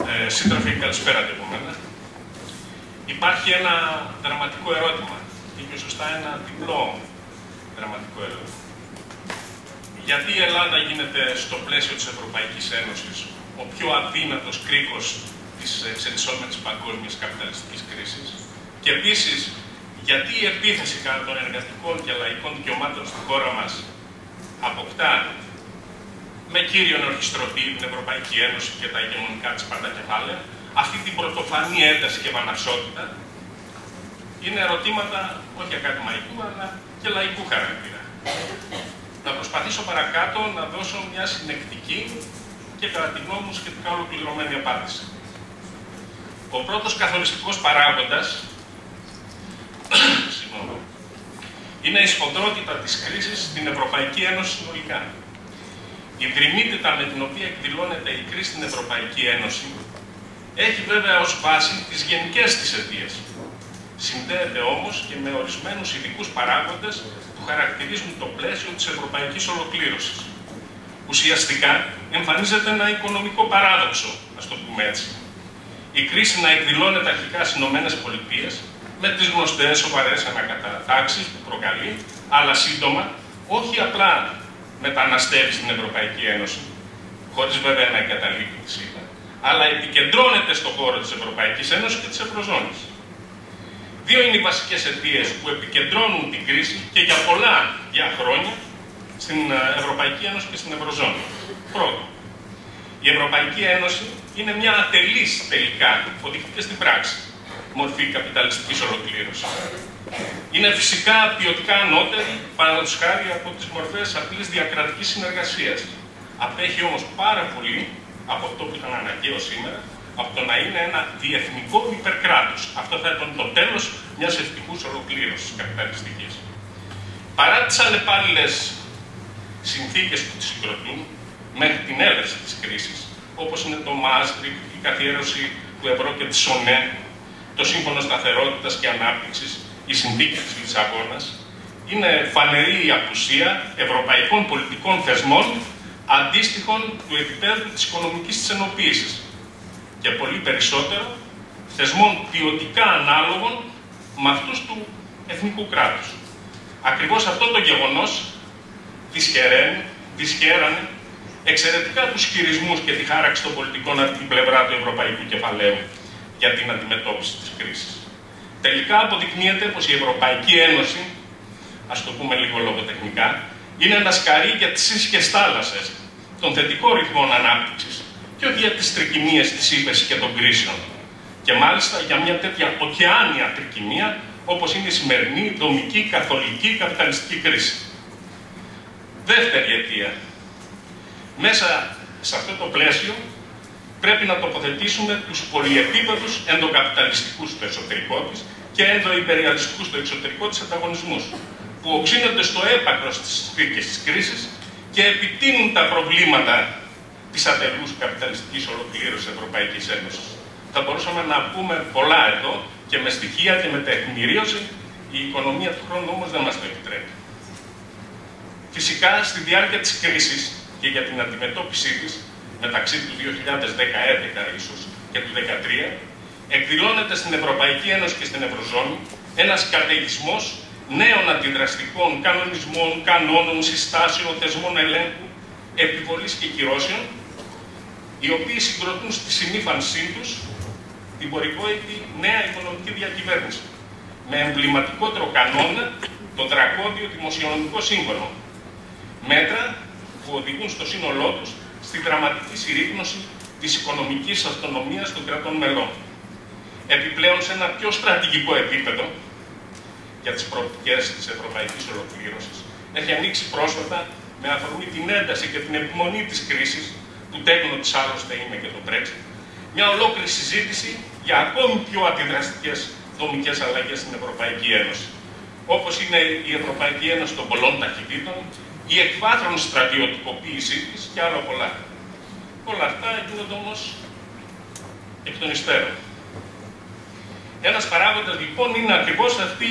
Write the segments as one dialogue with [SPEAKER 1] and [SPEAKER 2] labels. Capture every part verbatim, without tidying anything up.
[SPEAKER 1] Ε, σύντροφοι, καλησπέρα από μένα. Υπάρχει ένα δραματικό ερώτημα, ή πιο σωστά ένα διπλό δραματικό ερώτημα. Γιατί η Ελλάδα γίνεται στο πλαίσιο της Ευρωπαϊκής Ένωσης ο πιο αδύνατος κρίκος της εξελισσόμενης παγκόσμιας καπιταλιστικής κρίσης, και επίσης γιατί η επίθεση κατά των εργατικών και λαϊκών δικαιωμάτων στη χώρα μας αποκτά με κύριον ορχιστρωτή την Ευρωπαϊκή Ένωση και τα ηγεμονικά της πάντα κεφάλαια, αυτή την πρωτοφανή ένταση και βαναυσότητα, είναι ερωτήματα όχι ακαδημαϊκού αλλά και λαϊκού χαρακτήρα. Θα προσπαθήσω παρακάτω να δώσω μια συνεκτική και κατά τη γνώμη μου σχετικά ολοκληρωμένη απάντηση. Ο πρώτος καθοριστικός παράγοντας είναι η σφοδρότητα της κρίσης στην Ευρωπαϊκή Ένωση συνολικά. Η δρυμύτητα με την οποία εκδηλώνεται η κρίση στην Ευρωπαϊκή Ένωση έχει βέβαια ως βάση τις γενικές της αιτίες. Συνδέεται όμως και με ορισμένους ειδικούς παράγοντες που χαρακτηρίζουν το πλαίσιο της ευρωπαϊκής ολοκλήρωσης. Ουσιαστικά εμφανίζεται ένα οικονομικό παράδοξο, ας το πούμε έτσι. Η κρίση να εκδηλώνεται αρχικά στις ΗΠΑ με τις γνωστές σοβαρές ανακατατάξεις που προκαλεί, αλλά σύντομα όχι απλά μεταναστεύει στην Ευρωπαϊκή Ένωση, χωρίς βέβαια να εγκαταλείπει τη ΣΥΠΑ, αλλά επικεντρώνεται στον χώρο της Ευρωπαϊκής Ένωσης και της Ευρωζώνης. Δύο είναι οι βασικές αιτίες που επικεντρώνουν την κρίση και για πολλά για χρόνια στην Ευρωπαϊκή Ένωση και στην Ευρωζώνη. Πρώτον, η Ευρωπαϊκή Ένωση είναι μια ατελής τελικά, οδηγείται στην πράξη, μορφή καπιταλιστικής ολοκλήρωσης. Είναι φυσικά ποιοτικά ανώτερη, παραδείγματος χάρη, από τις μορφές απλής διακρατικής συνεργασίας. Απέχει όμως πάρα πολύ από αυτό που ήταν αναγκαίο σήμερα, από το να είναι ένα διεθνικό υπερκράτος. Αυτό θα ήταν το τέλος μιας ευτυχούς ολοκλήρωσης καπιταλιστικής. Παρά τις αλλεπάλληλες συνθήκες που τη συγκροτούν, μέχρι την έλευση της κρίσης, όπως είναι το Μάστριχτ, η καθιέρωση του ευρώ και της ΟΝΕ, το Σύμφωνο Σταθερότητας και Ανάπτυξης, η Συνθήκη της Λισαβόνας, είναι φανερή η απουσία ευρωπαϊκών πολιτικών θεσμών αντίστοιχων του επίπεδου της οικονομικής της ενοποίησης και πολύ περισσότερο θεσμών ποιοτικά ανάλογων με αυτούς του εθνικού κράτους. Ακριβώς αυτό το γεγονός δυσχεραίνει, δυσχέρανε εξαιρετικά τους χειρισμούς και τη χάραξη των πολιτικών από την πλευρά του ευρωπαϊκού κεφαλαίου για την αντιμετώπιση της κρίσης. Τελικά αποδεικνύεται πως η Ευρωπαϊκή Ένωση, ας το πούμε λίγο λογοτεχνικά, είναι ένα σκαρί για τις ίσχυες θάλασσες των θετικών ρυθμών ανάπτυξης και όχι για τις τρικυμίες της ύφεσης και των κρίσεων. Και μάλιστα για μια τέτοια ωκεάνια τρικυμία όπως είναι η σημερινή δομική καθολική καπιταλιστική κρίση. Δεύτερη αιτία. Μέσα σε αυτό το πλαίσιο πρέπει να τοποθετήσουμε τους πολυεπίπεδους ενδοκαπιταλιστικούς στο εσωτερικό της και ενδοϊπεριαλιστικούς στο εξωτερικό της ανταγωνισμούς, που οξύνονται στο έπακρο στις συνθήκες της κρίσης και επιτείνουν τα προβλήματα της ατελούς καπιταλιστικής ολοκλήρωσης της Ευρωπαϊκής Ένωσης. Θα μπορούσαμε να πούμε πολλά εδώ και με στοιχεία και με τεκμηρίωση, η οικονομία του χρόνου όμως δεν μας το επιτρέπει. Φυσικά, στη διάρκεια της κρίσης και για την αντιμετώπιση της, μεταξύ του δύο χιλιάδες δέκα ίσως και του δύο χιλιάδες δεκατρία, εκδηλώνεται στην Ευρωπαϊκή Ένωση και στην Ευρωζώνη ένας καταιγισμός νέων αντιδραστικών κανονισμών, κανόνων, συστάσεων, θεσμών ελέγχου, επιβολής και κυρώσεων, οι οποίοι συγκροτούν στη συνήφανσή τους την περιβόητη νέα οικονομική διακυβέρνηση, με εμβληματικότερο κανόνα το δρακόντιο δημοσιονομικό σύμφωνο. Μέτρα που οδηγούν στο σύνολό τους στη δραματική συρρήγνωση της οικονομικής αυτονομίας των κρατών μελών. Επιπλέον, σε ένα πιο στρατηγικό επίπεδο για τις προοπτικές της ευρωπαϊκής ολοκλήρωσης, έχει ανοίξει πρόσφατα, με αφορμή την ένταση και την επιμονή της κρίσης, που τέκνο της άλλωστε είναι και το Brexit, μια ολόκληρη συζήτηση για ακόμη πιο αντιδραστικές δομικές αλλαγές στην Ευρωπαϊκή Ένωση, όπως είναι η Ευρωπαϊκή Ένωση των πολλών ταχυτήτων, η εκβάθρον στρατιωτικοποίησή της και άλλα πολλά. Όλα αυτά γίνονται όμως εκ των υστέρων. Ένας παράγοντας λοιπόν είναι ακριβώς αυτή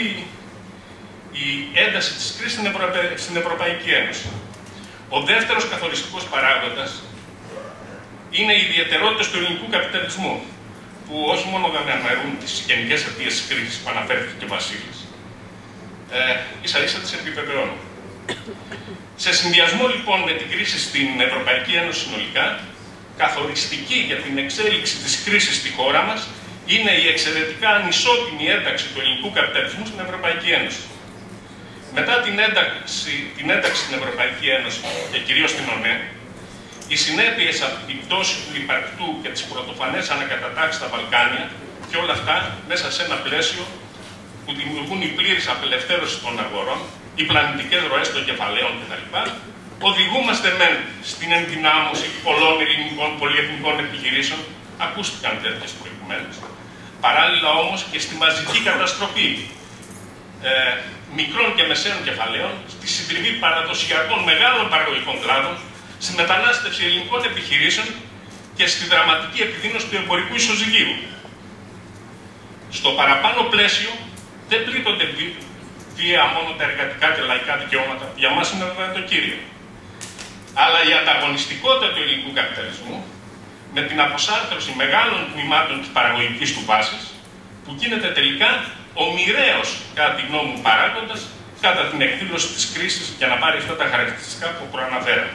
[SPEAKER 1] η ένταση της κρίσης στην, Ευρω... στην Ευρωπαϊκή Ένωση. Ο δεύτερος καθοριστικός παράγοντας είναι οι ιδιαιτερότητες του ελληνικού καπιταλισμού, που όχι μόνο δεν αναιρούν τις γενικές αιτίες της κρίσης που αναφέρθηκε και ο Βασίλης, ε, ίσα ίσα τις επιβεβαιώνουν. Σε συνδυασμό λοιπόν με την κρίση στην Ευρωπαϊκή Ένωση συνολικά, καθοριστική για την εξέλιξη της κρίσης στη χώρα μας είναι η εξαιρετικά ανισότιμη ένταξη του ελληνικού καπιταλισμού στην Ευρωπαϊκή Ένωση. Μετά την ένταξη, την ένταξη στην Ευρωπαϊκή Ένωση και κυρίως στην ΟΝΕ, οι συνέπειες από την πτώση του υπαρκτού και τις πρωτοφανές ανακατατάξεις στα Βαλκάνια και όλα αυτά μέσα σε ένα πλαίσιο που δημιουργούν η πλήρης απελευθέρωση των αγορών, οι πλανητικές ροές των κεφαλαίων κτλ. Οδηγούμαστε μεν στην ενδυνάμωση πολλών ελληνικών πολυεθνικών επιχειρήσεων, ακούστηκαν τέτοιες προηγουμένως. Παράλληλα όμως και στη μαζική καταστροφή ε, μικρών και μεσαίων κεφαλαίων, στη συντριβή παραδοσιακών μεγάλων παραγωγικών κλάδων, στη μετανάστευση ελληνικών επιχειρήσεων και στη δραματική επιδείνωση του εμπορικού ισοζυγίου. Στο παραπάνω πλαίσιο δεν πλήττονται βία μόνο τα εργατικά και λαϊκά δικαιώματα, για μας είναι βέβαια το κύριο. Αλλά η ανταγωνιστικότητα του ελληνικού καπιταλισμού, με την αποσάρτρωση μεγάλων τμήματων της παραγωγικής του βάσης, που γίνεται τελικά ο μοιραίος, κατά τη γνώμη μου, παράγοντας κατά την εκδήλωση της κρίσης για να πάρει αυτά τα χαρακτηριστικά που προαναφέραμε.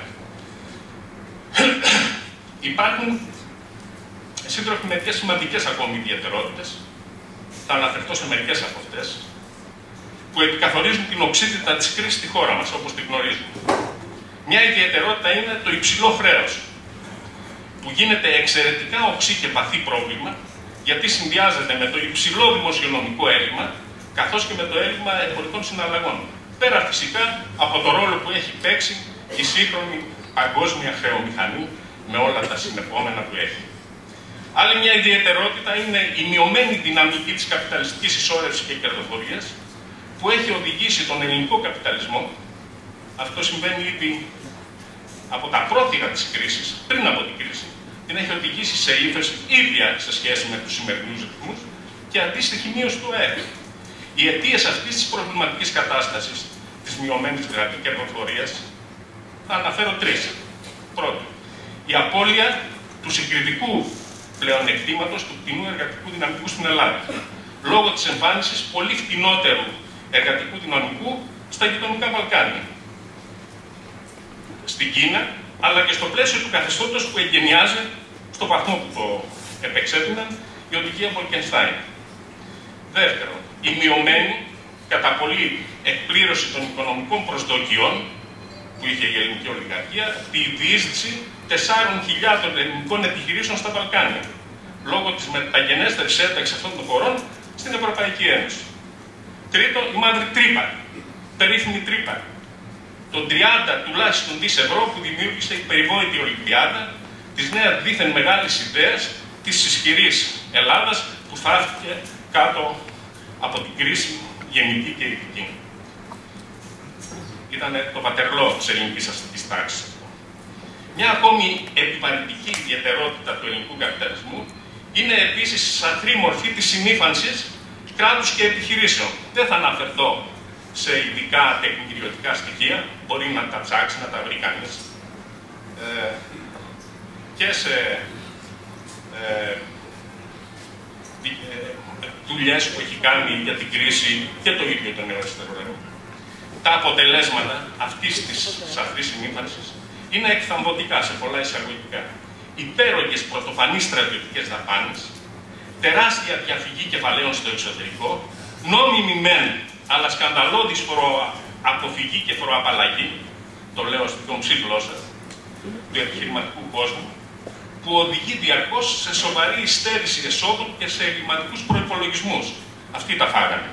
[SPEAKER 1] Υπάρχουν σύντροφοι μερικές σημαντικές ακόμη ιδιαιτερότητες, θα αναφερθώ σε μερικές από αυτές, που επικαθορίζουν την οξύτητα της κρίσης στη χώρα μας, όπως την γνωρίζουμε. Μια ιδιαιτερότητα είναι το υψηλό χρέος, που γίνεται εξαιρετικά οξύ και βαθύ πρόβλημα, γιατί συνδυάζεται με το υψηλό δημοσιονομικό έλλειμμα, καθώς και με το έλλειμμα εμπορικών συναλλαγών. Πέρα φυσικά από το ρόλο που έχει παίξει η σύγχρονη παγκόσμια χρεομηχανή, με όλα τα συνεπόμενα που έχει. Άλλη μια ιδιαιτερότητα είναι η μειωμένη δυναμική της καπιταλιστικής ισόρευσης και κερδοφορίας, που έχει οδηγήσει τον ελληνικό καπιταλισμό, αυτό συμβαίνει ήδη από τα πρόθυρα της κρίσης, πριν από την κρίση, την έχει οδηγήσει σε ύφεση ίδια σε σχέση με τους σημερινούς ρυθμούς και αντίστοιχη μείωση του ΑΕΠ. Οι αιτίες αυτής της προβληματικής κατάστασης, της μειωμένης δηλαδή κερδοφορίας, θα αναφέρω τρεις. Πρώτον, η απώλεια του συγκριτικού πλεονεκτήματος του φτηνού εργατικού δυναμικού στην Ελλάδα, λόγω της εμφάνισης πολύ φτηνότερου εργατικού δυναμικού στα γειτονικά Βαλκάνια, στην Κίνα, αλλά και στο πλαίσιο του καθεστώτος που εγκαινιάζει, στο βαθμό που το επεξέτειναν, η οδηγία Bolkestein. Δεύτερον, η μειωμένη κατά πολύ εκπλήρωση των οικονομικών προσδοκιών που είχε η ελληνική ολιγαρχία, τη διείσδυση τεσσάρων χιλιάδων ελληνικών επιχειρήσεων στα Βαλκάνια, λόγω της μεταγενέστερης ένταξης αυτών των χωρών στην Ευρωπαϊκή Ένωση. Τρίτον, η μαύρη τρύπα, περίφημη τρύπα, των τριάντα τουλάχιστον δις ευρώ που δημιούργησε η περιβόητη Ολυμπιάδα, της νέας δίθεν μεγάλης ιδέας της ισχυρής Ελλάδας που θαύτηκε κάτω από την κρίση γενική και ειδική. Ήταν το πατερλό της ελληνικής αστικής τάξης. Μια ακόμη επιβαρυντική ιδιαιτερότητα του ελληνικού καπιταλισμού είναι επίσης η σαθρή μορφή της συνήφανσης κράτους και επιχειρήσεων. Δεν θα αναφερθώ σε ειδικά τεκμηριωτικά στοιχεία, μπορεί να τα ψάξει, να τα βρει κανείς, ε, και σε ε, δουλειές που έχει κάνει για την κρίση και το ίδιο το νέο αριστερό. Τα αποτελέσματα αυτής της σαφρής συνήφανσης είναι εκθαμβωτικά σε πολλά εισαγωγικά. Υπέρογγες πρωτοφανείς στρατιωτικές δαπάνες, τεράστια διαφυγή κεφαλαίων στο εξωτερικό, νόμιμη μεν, αλλά σκανδαλώδης φοροαποφυγή και φοροαπαλλαγή, το λέω στην κομψή γλώσσα του επιχειρηματικού κόσμου, που οδηγεί διαρκώς σε σοβαρή υστέρηση εσόδων και σε εγκληματικούς προϋπολογισμούς. Αυτοί τα φάγανε.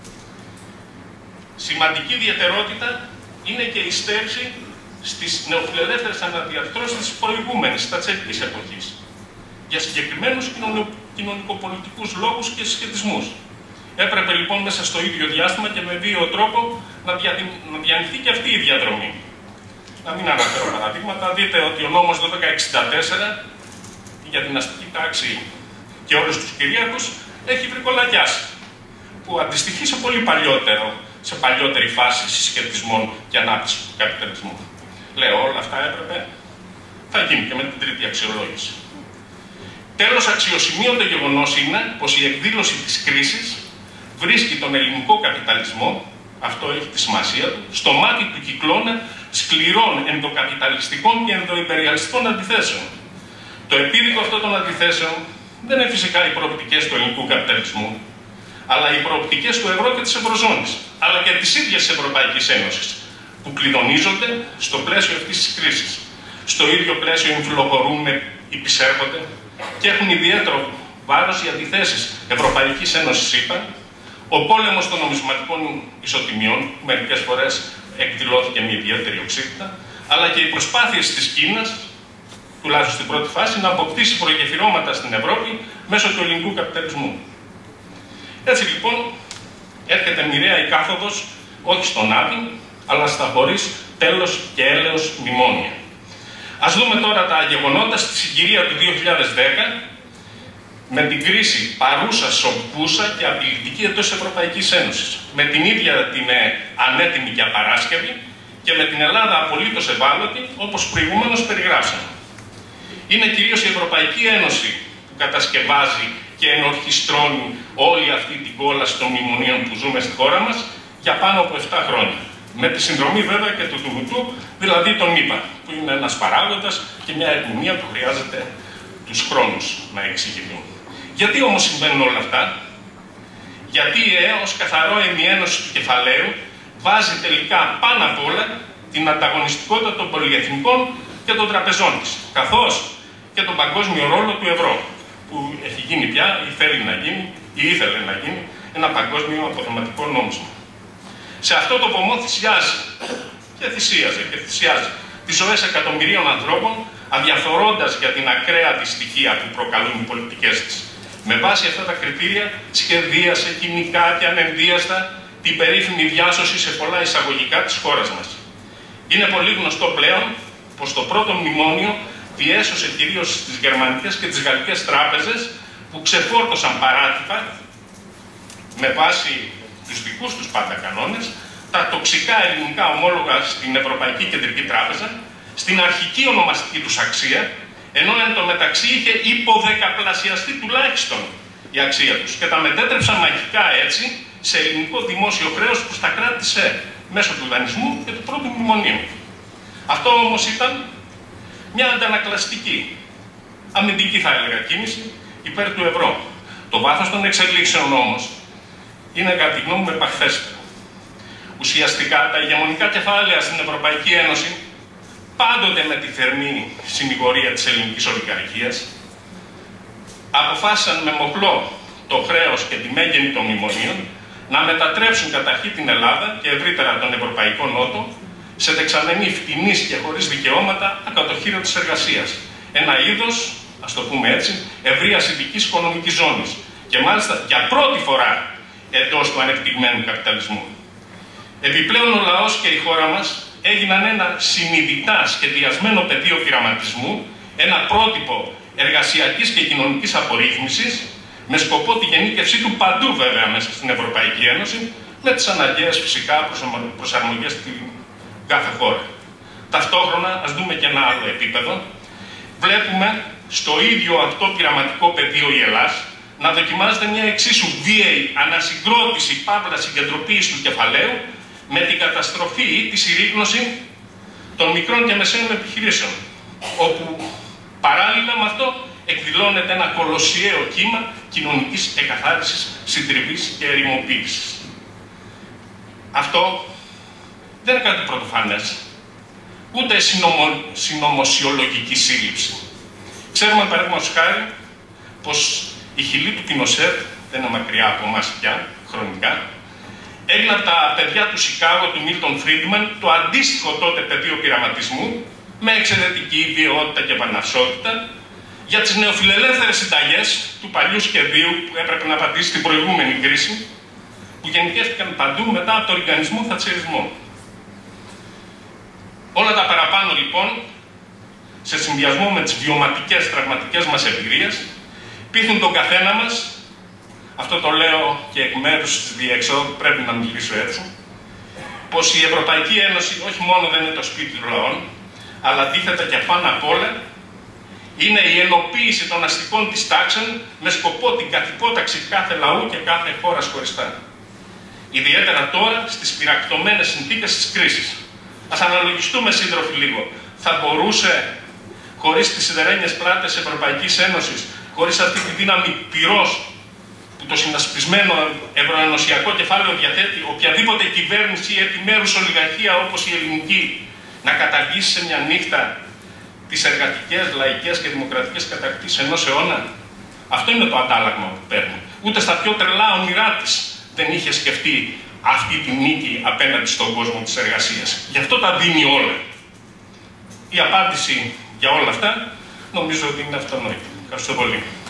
[SPEAKER 1] Σημαντική ιδιαιτερότητα είναι και η στέρηση στις νεοφιλελεύθερες αναδιαρθρώσεις της προηγούμενης τατσερικής εποχής, για συγκεκριμένους κοινωνικοπολιτικούς λόγους και συσχετισμούς. Έπρεπε λοιπόν μέσα στο ίδιο διάστημα και με βίαιο τρόπο να, δια... να διανυθεί και αυτή η διαδρομή. Να μην αναφέρω παραδείγματα, δείτε ότι ο νόμος δώδεκα εξήντα τέσσερα για την αστική τάξη και όλους τους κυρίαρχους έχει βρικολακιάσει, που αντιστοιχεί σε πολύ παλιότερο, σε παλιότερη φάση συσχετισμών και ανάπτυξης του καπιταλισμού. Λέω, όλα αυτά έπρεπε, θα γίνει και με την τρίτη αξιολόγηση. Τέλος, αξιοσημείωτο γεγονός είναι πως η εκδήλωση της κρίσης βρίσκει τον ελληνικό καπιταλισμό, αυτό έχει τη σημασία του, στο μάτι του κυκλώνα σκληρών ενδοκαπιταλιστικών και ενδοϊπεριαλιστικών αντιθέσεων. Το επίδικο αυτών των αντιθέσεων δεν είναι φυσικά οι προοπτικές του ελληνικού καπιταλισμού, αλλά οι προοπτικές του ευρώ και της Ευρωζώνης, αλλά και της ίδιας της Ευρωπαϊκής Ένωσης, που κλειδονίζονται στο πλαίσιο αυτής της κρίσης. Στο ίδιο πλαίσιο εμφυλοχωρούν, υπησέρχονται και έχουν ιδιαίτερο βάρος οι αντιθέσεις Ευρωπαϊκής Ένωσης, είπα, ο πόλεμος των νομισματικών ισοτιμιών, που μερικές φορές εκδηλώθηκε με ιδιαίτερη οξύτητα, αλλά και οι προσπάθειες της Κίνας, τουλάχιστον στην πρώτη φάση, να αποκτήσει προγεφυρώματα στην Ευρώπη μέσω του ελληνικού καπιταλισμού. Έτσι λοιπόν, έρχεται μοιραία η κάθοδος, όχι στον Άδη, αλλά στα χωρίς τέλος και έλεος μνημόνια. Ας δούμε τώρα τα γεγονότα στη συγκυρία του δύο χιλιάδες δέκα, με την κρίση παρούσα, σοκούσα και απειλητική εντός της Ευρωπαϊκής Ένωσης. Με την ίδια την ανέτοιμη και απαράσκευη και με την Ελλάδα απολύτως ευάλωτη, όπως προηγούμενος περιγράψαμε. Είναι κυρίως η Ευρωπαϊκή Ένωση που κατασκευάζει και ενορχιστρώνει όλη αυτή την κόλαση των μνημονίων που ζούμε στη χώρα μας για πάνω από επτά χρόνια. Με τη συνδρομή βέβαια και του Τουγουτού, δηλαδή τον ΗΠΑ, που είναι ένας παράγοντας και μια ερμηνεία που χρειάζεται τους χρόνους να εξηγηθούν. Γιατί όμως συμβαίνουν όλα αυτά? Γιατί η ΕΕ ως καθαρό ενιαίνωση του κεφαλαίου βάζει τελικά πάνω απ' όλα την ανταγωνιστικότητα των πολυεθνικών και των τραπεζών της, καθώς και τον παγκόσμιο ρόλο του ευρώ, που έχει γίνει πια ή θέλει να γίνει ή ήθελε να γίνει ένα παγκόσμιο αποθεματικό νόμισμα. Σε αυτό το βωμό θυσιάζει και θυσίαζε και θυσιάζει τις ζωές εκατομμυρίων ανθρώπων, αδιαφορώντας για την ακραία δυστυχία που προκαλούν οι πολιτικές της. Με βάση αυτά τα κριτήρια σχεδίασε κοινικά και ανενδίαστα την περίφημη διάσωση σε πολλά εισαγωγικά της χώρας μας. Είναι πολύ γνωστό πλέον πως το πρώτο μνημόνιο διέσωσε κυρίως τις γερμανικές και τις γαλλικές τράπεζες που ξεφόρτωσαν παράτυπα, με βάση τους δικούς τους πάντα κανόνες, τα τοξικά ελληνικά ομόλογα στην Ευρωπαϊκή Κεντρική Τράπεζα, στην αρχική ονομαστική τους αξία, ενώ εν τω μεταξύ είχε υποδεκαπλασιαστεί τουλάχιστον η αξία τους και τα μετέτρεψαν μαγικά έτσι σε ελληνικό δημόσιο χρέος προς τα κράτη της ΕΕ, μέσω του δανεισμού και του πρώτου μνημονίου. Αυτό όμως ήταν μια αντανακλαστική, αμυντική θα έλεγα κίνηση υπέρ του ευρώ. Το βάθος των εξελίξεων όμως είναι κατά τη γνώμη μου επαχθέστερο. Ουσιαστικά τα ηγεμονικά κεφάλαια στην Ευρωπαϊκή Ένωση, πάντοτε με τη θερμή συνηγορία της ελληνικής ολιγαρχίας, αποφάσισαν με μοχλό το χρέος και τη μέγενη των μνημονίων να μετατρέψουν καταρχήν την Ελλάδα και ευρύτερα τον Ευρωπαϊκό Νότο σε δεξαμενή φτηνής και χωρίς δικαιώματα ακατοχήριο της εργασίας. Ένα είδος, ας το πούμε έτσι, ευρείας ειδικής οικονομικής ζώνης. Και μάλιστα για πρώτη φορά εντός του ανεπτυγμένου καπιταλισμού. Επιπλέον ο λαός και η χώρα μας έγιναν ένα συνειδητά σχεδιασμένο πεδίο πειραματισμού, ένα πρότυπο εργασιακής και κοινωνικής απορρίθμισης, με σκοπό τη γενίκευσή του παντού βέβαια μέσα στην Ευρωπαϊκή Ένωση, με τις αναγκαίες φυσικά προσαρμογές στην κάθε χώρα. Ταυτόχρονα, ας δούμε και ένα άλλο επίπεδο, βλέπουμε στο ίδιο αυτό πειραματικό πεδίο η Ελλάδα να δοκιμάζεται μια εξίσου βίαιη ανασυγκρότηση, παύλα συγκεντροποίηση του κεφαλαίου, με την καταστροφή ή τη συρρίκνωση των μικρών και μεσαίων επιχειρήσεων, όπου παράλληλα με αυτό εκδηλώνεται ένα κολοσιαίο κύμα κοινωνικής εκαθάρισης, συντριβής και ερημοποίησης. Αυτό δεν είναι κάτι πρωτοφανές, ούτε συνομο, συνωμοσιολογική σύλληψη. Ξέρουμε, παραδείγματος χάρη, πως η χειλή του Πινοσέτ, δεν είναι μακριά από εμάς πια, χρονικά, έγινε από τα παιδιά του Σικάγο, του Μίλτον Φρίντμαν, το αντίστοιχο τότε πεδίο πειραματισμού, με εξαιρετική βιαιότητα και παναυσότητα, για τις νεοφιλελεύθερες συνταγές του παλιού σχεδίου που έπρεπε να απαντήσει στην προηγούμενη κρίση, που γενικεύτηκαν παντού μετά από τον οργανισμό θατσερισμό. Όλα τα παραπάνω λοιπόν, σε συνδυασμό με τις βιωματικές, τραυματικές μας εμπειρίες, πείθουν τον καθένα μας, αυτό το λέω και εκ μέρους της διεξόδου, πρέπει να μιλήσω έτσι, πως η Ευρωπαϊκή Ένωση όχι μόνο δεν είναι το σπίτι των λαών, αλλά αντίθετα και πάνω απ' όλα Είναι η ενοποίηση των αστικών της τάξεων με σκοπό την καθυπόταξη κάθε λαού και κάθε χώρας χωριστά. Ιδιαίτερα τώρα στις πυρακτωμένες συνθήκες της κρίσης. Ας αναλογιστούμε, σύντροφοι, λίγο. Θα μπορούσε, χωρίς τις σιδερένιες πλάτες Ευρωπαϊκής Ένωσης, χωρίς αυτή τη δύναμη πυρός που το συνασπισμένο ευρωενωσιακό κεφάλαιο διαθέτει, οποιαδήποτε κυβέρνηση ή επιμέρους ολιγαρχία όπως η ελληνική να καταργήσει σε μια νύχτα τις εργατικές, λαϊκές και δημοκρατικές κατακτήσεις ενός αιώνα? Αυτό είναι το αντάλλαγμα που παίρνει. Ούτε στα πιο τρελά όνειρά της δεν είχε σκεφτεί αυτή τη νίκη απέναντι στον κόσμο της εργασίας. Γι' αυτό τα δίνει όλα. Η απάντηση για όλα αυτά νομίζω ότι είναι αυτονόητη. Ευχαριστώ πολύ.